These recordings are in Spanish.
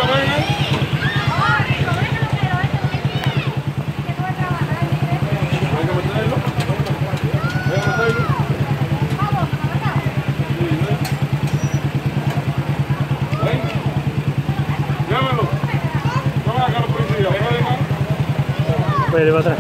Vale, va atrás.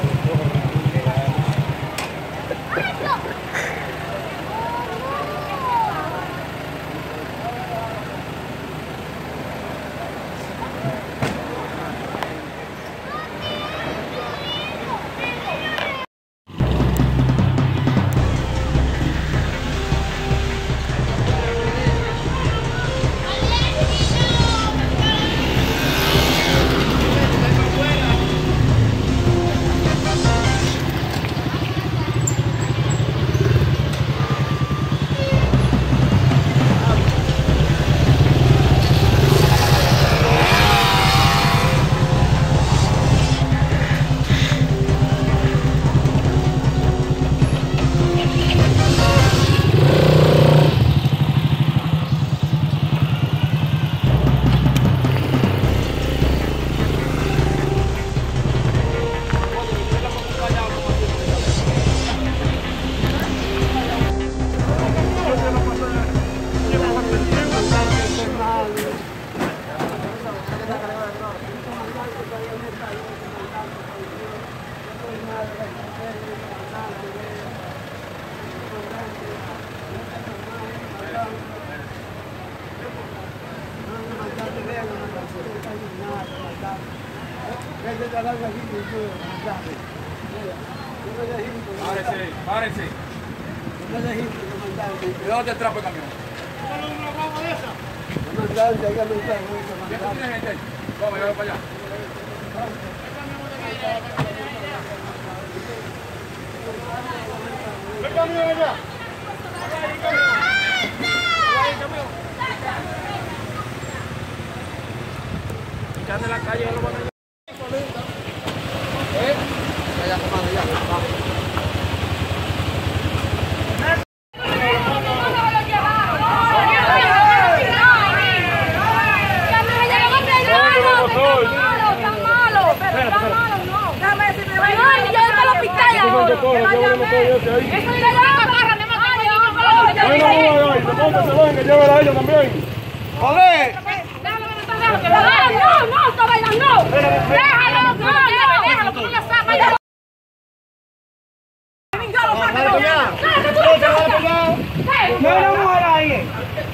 Párese. Cuidado detrás por el camión. ¿Tiene gente ahí? Vamos, llévalo para allá. ¡El camión allá! Echando en la calle, lo van a... Ya, comando, ya. Vamos. Llévala a ella también. ¡Joder! No, esta vaina no. Déjalo, déjalo, que no la saca. No, mujer ahí.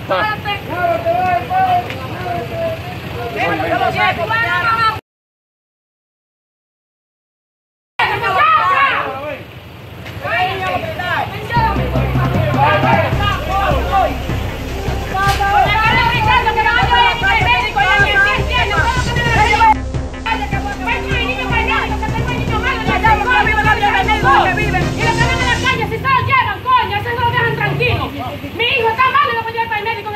Mi hijo está mal y lo voy a llevar para el médico.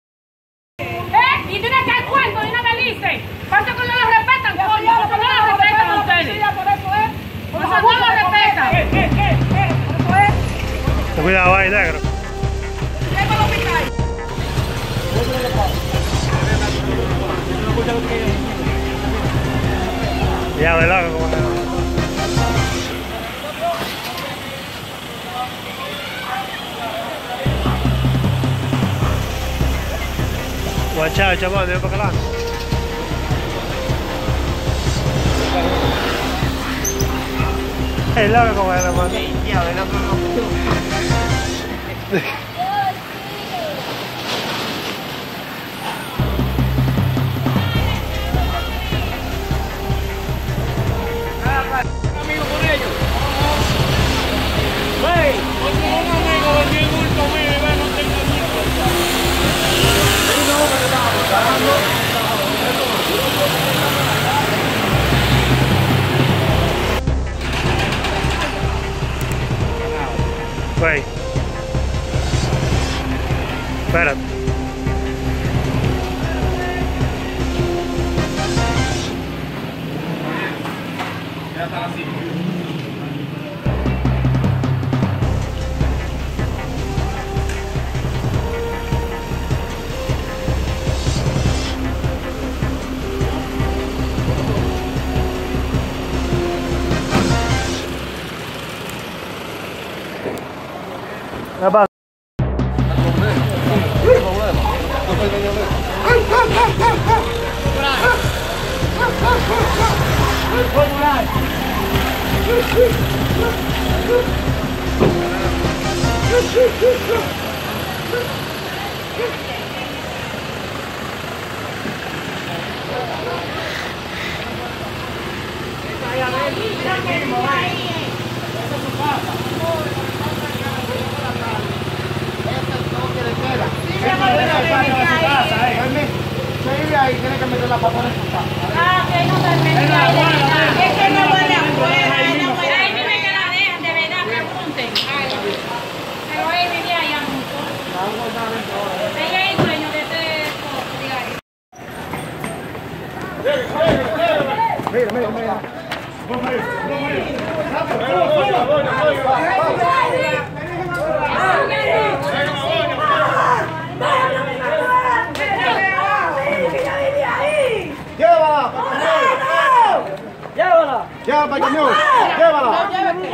Y tiene que dar cuento de una vez dice. ¿Cuánto que no lo respetan? Coño, no lo respetan a ustedes. Por eso no lo respetan. Cuidado ahí, negro. Ya, ¿verdad? Guachao, chaval, de para acá. Es largo como era, hermano. Ya, ¿verdad? Amigo con ellos. Wey, un amigo vendió el bulto mío y ve, no tengo Güey. Ahí tiene que meter la papa en su casa. Ah, que no se mete ahí, de verdad. Es que no huele afuera. Ahí dime que la dejen, de verdad, pregunten. Pero él vivía allá mucho. Ella es dueño de este diario. Mira. Llévala. Llévala para el camión. Llévala.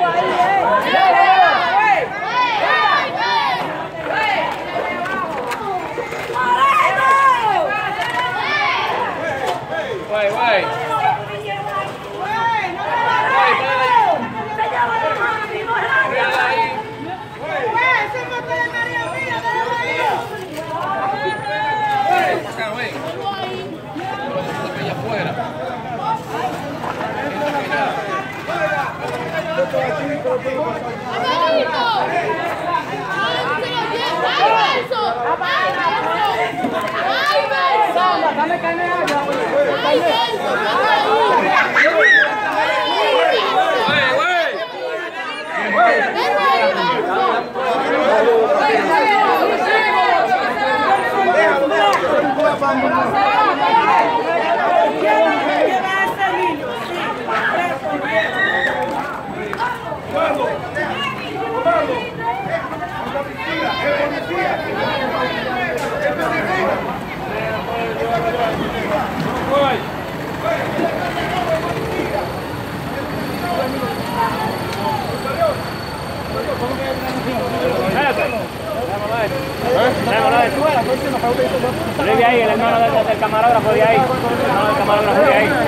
De ahí, el hermano del camarógrafo de ahí. El hermano del camarógrafo de ahí.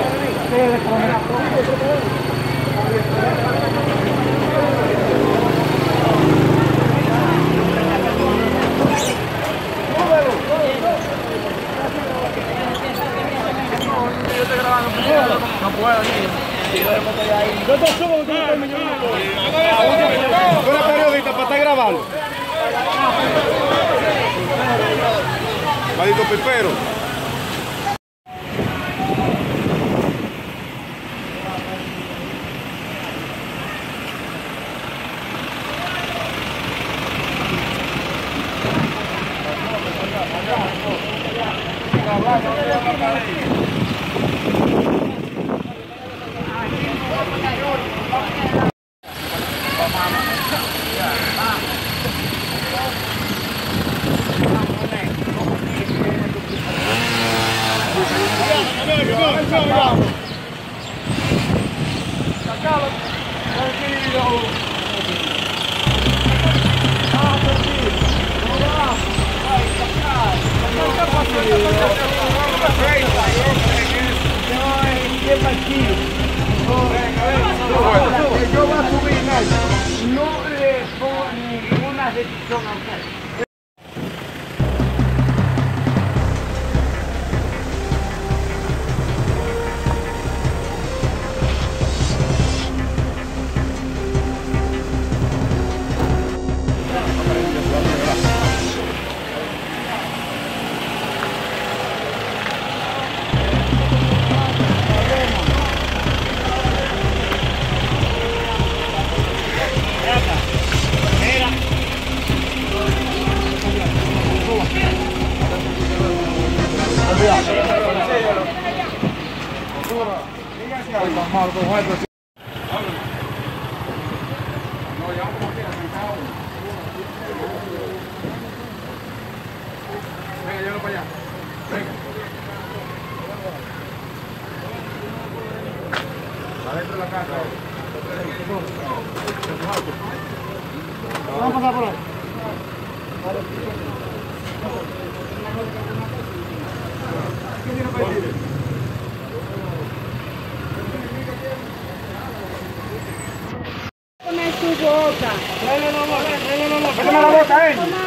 No puedo, Yo te subo, tú eres periodista para estar grabando. Maldito pipero. Yo voy a subir, no le pongo ninguna decisión a usted. Venga, llévalo para allá. Venga. Adentro de la casa. Vamos a pasar por ahí. ¿Qué tiene para decir? Méteme la bota,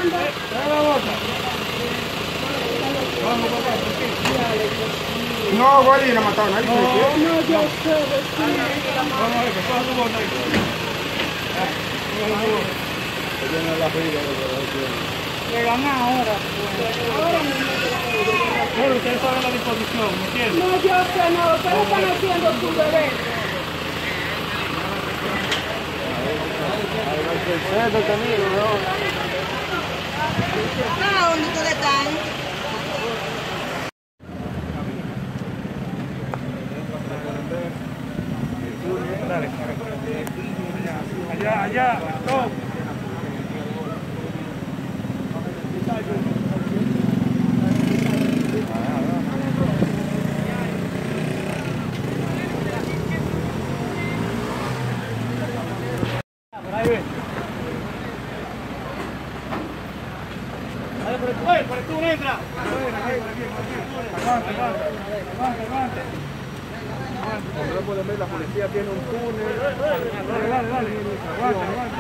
No, Wally, la mataron ahí. No, yo sé. Le gana ahora. Bueno, ustedes saben la disposición, ¿me entiendes? No, yo sé, no. Ustedes están haciendo su deber. ¿Dónde ustedes están? Dale. Allá, stop. Por el tubo entra. Aguanta. No pueden ver, la policía tiene un túnel. Dale. Aguanta.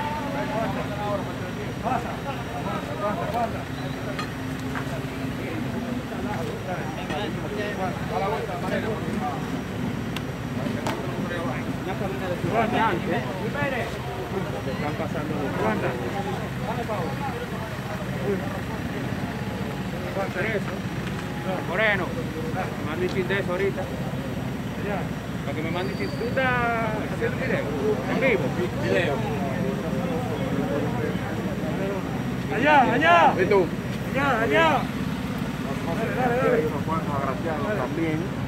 Pasa. Aguanta. A la vuelta, manero. Están pasando. Aguanta. Aguanta eso. Moreno, me manden chiste de eso ahorita. Allá. Para que me manden chiste. ¿Tú estás haciendo video? ¿En vivo? Video. Allá. ¿Y tú? Allá. Hay unos cuantos agraciados también.